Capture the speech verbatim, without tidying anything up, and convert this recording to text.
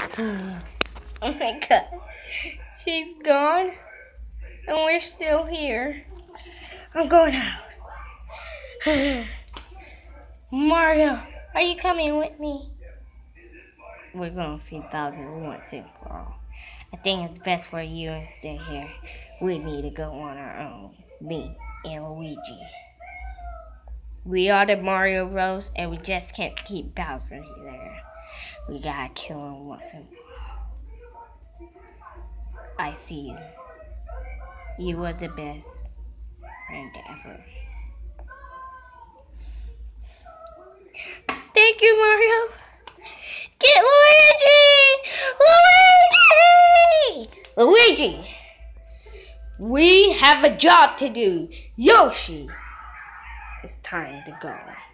Oh my god. She's gone. And we're still here. I'm going out. Mario, are you coming with me? We're going to see Bowser once and for all. I think it's best for you to stay here. We need to go on our own. Me and Luigi. We are the Mario Bros. And we just can't keep Bowser there. We gotta kill him once and for all. I see you. You were the best friend ever. Thank you, Mario. Get Luigi! Luigi! Luigi! We have a job to do. Yoshi! It's time to go.